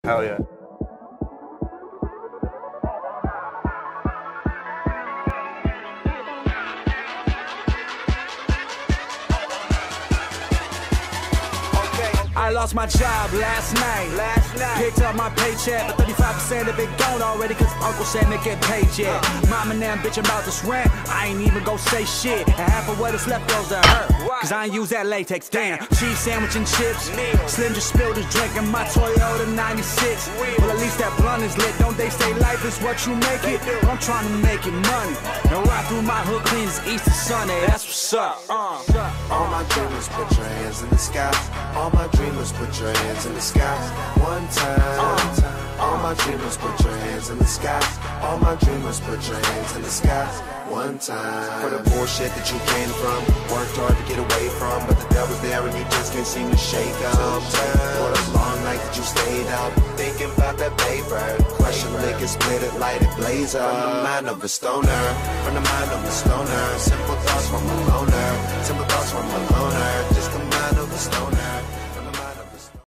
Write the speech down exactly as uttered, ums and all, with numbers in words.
Hell yeah. I lost my job last night. Last night. Picked up my paycheck, but thirty-five percent of it gone already, cause Uncle Sam ain't get paid yet. Mama and them bitchin' about this rent, I ain't even gon' say shit. And half of what is left goes to her, cause I ain't use that latex, damn. Cheese sandwich and chips, Slim just spilled his drink in my Toyota ninety-six. Well, at least that blunt is lit, don't they say life is what you make it? Well, I'm trying to make it money, and ride through my hood clean as Easter Sunday, that's what's up. uh. All my dreamers, put your hands in the sky. All my dreamers, put your hands in the sky. One time. All my dreamers, put your hands in the sky. All my dreamers, put your hands in the sky. One time. For the bullshit that you came from, worked hard to get away from, but the devil's there and you just can't seem to shake them. For the long night that you stayed up, thinking about that paper. Crush it, lick it, split it, light it, blaze up. From the mind of a stoner, from the mind of a stoner. Simple thoughts from a loner, simple thoughts from a loner.